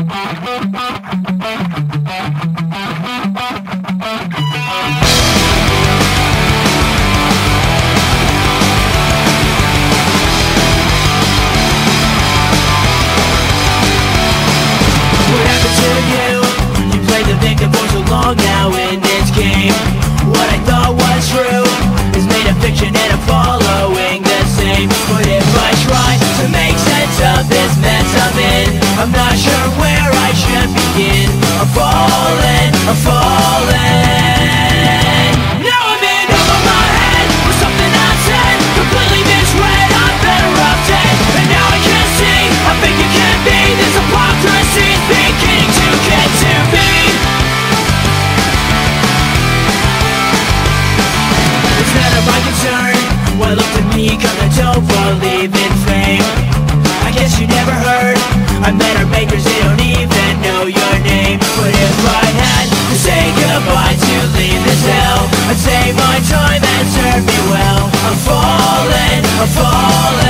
Now in this game, what I thought was true is made a fiction and I'm following the same. But if I try to make sense of this mess I'm in, I'm not sure where I should begin. I'm falling, I'm falling. Now I'm in over my head with something I said, completely misread. I'm better off dead, and now I can see how big you can be. This hypocrisy is beginning to get to me. It's none of my concern what looked at me, cause I don't believe in fame. I guess you never heard I met our makers, they don't even know your name. But if I had to say goodbye to leave this hell, I'd say my time and serve me well. I'm falling, I'm falling.